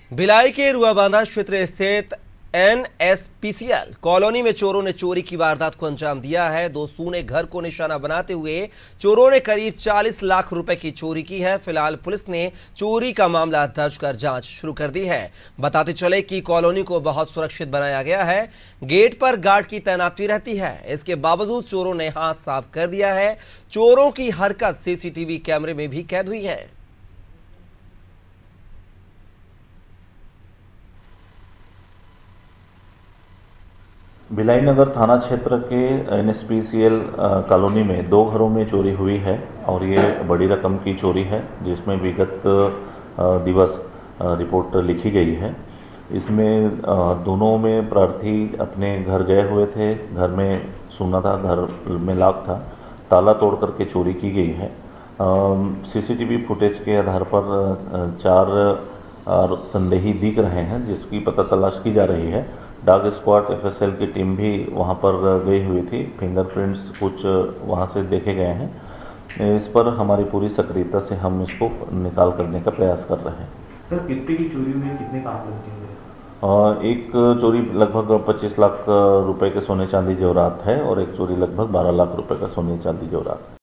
भिलाई के रुआबांधा क्षेत्र स्थित NSPCL कॉलोनी में चोरों ने चोरी की वारदात को अंजाम दिया है। दो सूने घर को निशाना बनाते हुए चोरों ने करीब 40 लाख रुपए की चोरी की है। फिलहाल पुलिस ने चोरी का मामला दर्ज कर जांच शुरू कर दी है। बताते चले कि कॉलोनी को बहुत सुरक्षित बनाया गया है। गेट पर गार्ड की तैनाती रहती है। इसके बावजूद चोरों ने हाथ साफ कर दिया है। चोरों की हरकत CCTV कैमरे में भी कैद हुई है। भिलाई नगर थाना क्षेत्र के NSPCL कॉलोनी में दो घरों में चोरी हुई है और ये बड़ी रकम की चोरी है, जिसमें विगत दिवस रिपोर्ट लिखी गई है। इसमें दोनों में प्रार्थी अपने घर गए हुए थे। घर में सुना था, घर में लॉक था, ताला तोड़ करके चोरी की गई है। CCTV फुटेज के आधार पर 4 संदेही दिख रहे हैं, जिसकी पता तलाश की जा रही है। डॉग स्क्वाड FSL की टीम भी वहां पर गई हुई थी। फिंगरप्रिंट्स कुछ वहां से देखे गए हैं। इस पर हमारी पूरी सक्रियता से हम इसको निकाल करने का प्रयास कर रहे हैं। सर, कितने की चोरी हुई है, कितने काम करते हैं? एक चोरी लगभग 25 लाख रुपए के सोने चांदी जेवरात है और एक चोरी लगभग 12 लाख रुपए का सोने चांदी जेवरात है।